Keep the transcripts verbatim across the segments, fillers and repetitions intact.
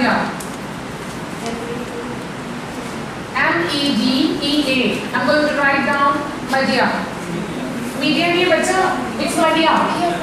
dear? M E D E A. I'm going to write down media. Medium ये बच्चा, it's media.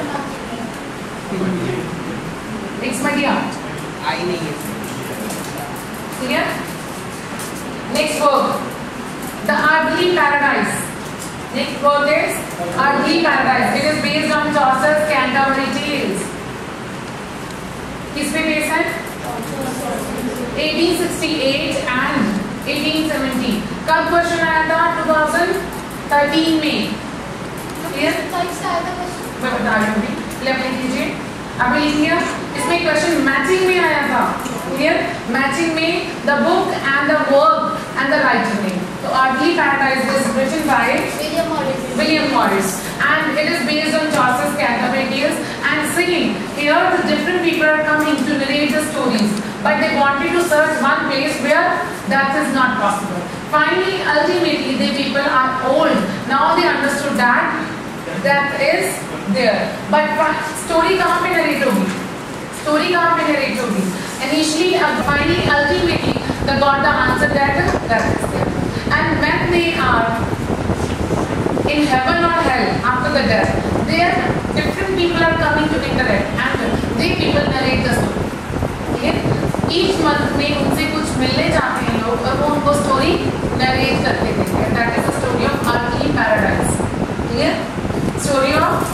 It's media. I नहीं है. Clear? Next word, the earthly paradise. Next word is earthly paradise. It is based on Chaucer's Canterbury Tales. किस पे base है? eighteen sixty-eight and eighteen seventy. कब question आया था? twenty thirteen में. Clear? मैं बता रही हूँ. लेवल कीजिए. अभी लिखिए. इसमें क्वेश्चन मैचिंग में आया था. Clear? Matching में the book and the work and the writer name. So Earthly Paradise is written by William Morris. William Morris, and it is based on Chaucer's Canterbury Tales. And singing here, the different people are coming to narrate the stories, but they wanted to search one place where that is not possible. Finally, ultimately, the people are old. Now they understood that that is there. But story कहाँ पे narrate होगी? Story कहाँ पे narrate होगी? Initially, uh, finally, ultimately, they got the answer that that is there. And when they are in heaven or hell after the death, there different people are coming to interact, and they people narrate the story. Okay? Each month में उनसे कुछ मिलने जाते हैं लोग और वो उनको story narrate करके देते हैं. That is the story of Earthly Paradise. Clear? Story of